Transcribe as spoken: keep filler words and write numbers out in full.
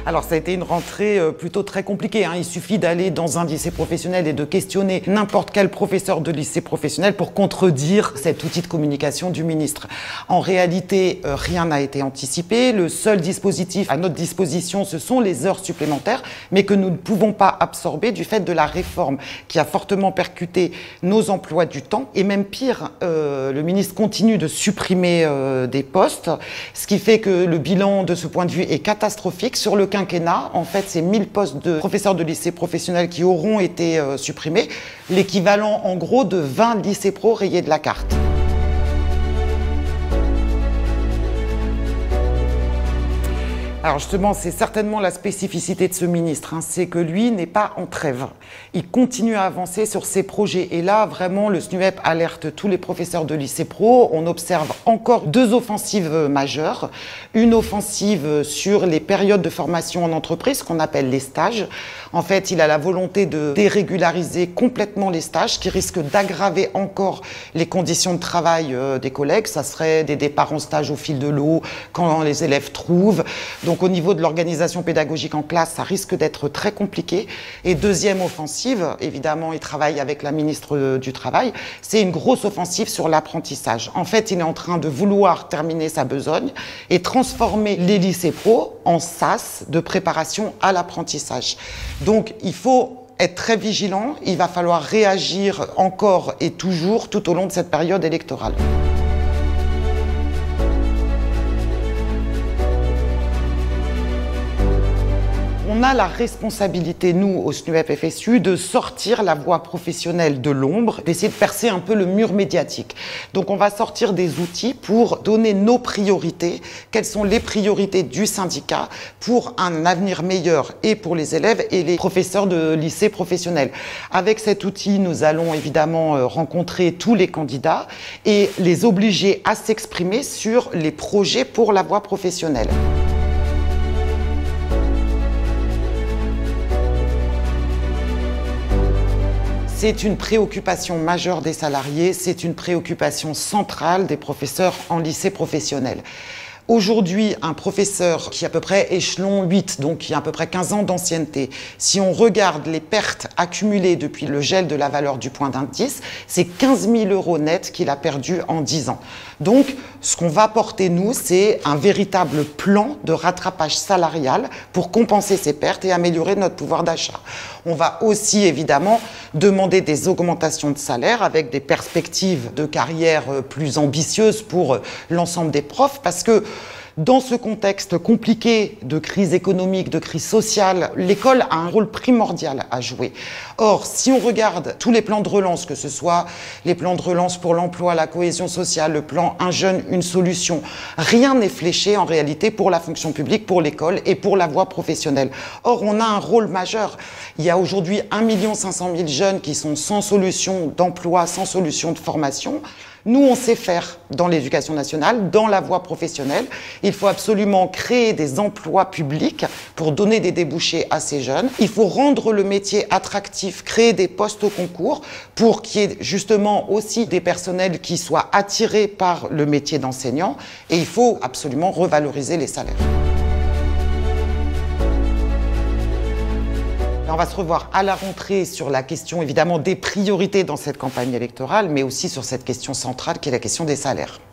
Alors ça a été une rentrée plutôt très compliquée, hein. Il suffit d'aller dans un lycée professionnel et de questionner n'importe quel professeur de lycée professionnel pour contredire cet outil de communication du ministre. En réalité, euh, rien n'a été anticipé. Le seul dispositif à notre disposition, ce sont les heures supplémentaires, mais que nous ne pouvons pas absorber du fait de la réforme qui a fortement percuté nos emplois du temps. Et même pire, euh, le ministre continue de supprimer euh, des postes, ce qui fait que le bilan de ce point de vue est catastrophique. Sur le quinquennat, en fait, c'est mille postes de professeurs de lycée professionnels qui auront été euh, supprimés, l'équivalent en gros de vingt lycées pro rayés de la carte. Alors justement, c'est certainement la spécificité de ce ministre, hein, c'est que lui n'est pas en trêve. Il continue à avancer sur ses projets. Et là, vraiment, le SNUEP alerte tous les professeurs de lycée pro. On observe encore deux offensives majeures. Une offensive sur les périodes de formation en entreprise, qu'on appelle les stages. En fait, il a la volonté de dérégulariser complètement les stages, qui risquent d'aggraver encore les conditions de travail euh, des collègues. Ça serait des départs en stage au fil de l'eau, quand les élèves trouvent. Donc, Donc au niveau de l'organisation pédagogique en classe, ça risque d'être très compliqué. Et deuxième offensive, évidemment, il travaille avec la ministre du Travail, c'est une grosse offensive sur l'apprentissage. En fait, il est en train de vouloir terminer sa besogne et transformer les lycées pro en sas de préparation à l'apprentissage. Donc il faut être très vigilant, il va falloir réagir encore et toujours tout au long de cette période électorale. On a la responsabilité, nous, au SNUEP F S U, de sortir la voie professionnelle de l'ombre, d'essayer de percer un peu le mur médiatique. Donc on va sortir des outils pour donner nos priorités, quelles sont les priorités du syndicat pour un avenir meilleur et pour les élèves et les professeurs de lycée professionnels. Avec cet outil, nous allons évidemment rencontrer tous les candidats et les obliger à s'exprimer sur les projets pour la voie professionnelle. C'est une préoccupation majeure des salariés, c'est une préoccupation centrale des professeurs en lycée professionnel. Aujourd'hui, un professeur qui est à peu près échelon huit, donc qui a à peu près quinze ans d'ancienneté, si on regarde les pertes accumulées depuis le gel de la valeur du point d'indice, c'est quinze mille euros net qu'il a perdu en dix ans. Donc, ce qu'on va porter, nous, c'est un véritable plan de rattrapage salarial pour compenser ces pertes et améliorer notre pouvoir d'achat. On va aussi, évidemment, demander des augmentations de salaire avec des perspectives de carrière plus ambitieuses pour l'ensemble des profs, parce que dans ce contexte compliqué de crise économique, de crise sociale, l'école a un rôle primordial à jouer. Or, si on regarde tous les plans de relance, que ce soit les plans de relance pour l'emploi, la cohésion sociale, le plan Un jeune, une solution, rien n'est fléché en réalité pour la fonction publique, pour l'école et pour la voie professionnelle. Or, on a un rôle majeur. Il y a aujourd'hui un million cinq cent mille jeunes qui sont sans solution d'emploi, sans solution de formation. Nous, on sait faire dans l'éducation nationale, dans la voie professionnelle. Il faut absolument créer des emplois publics pour donner des débouchés à ces jeunes. Il faut rendre le métier attractif, créer des postes au concours pour qu'il y ait justement aussi des personnels qui soient attirés par le métier d'enseignant. Et il faut absolument revaloriser les salaires. On va se revoir à la rentrée sur la question évidemment des priorités dans cette campagne électorale, mais aussi sur cette question centrale qui est la question des salaires.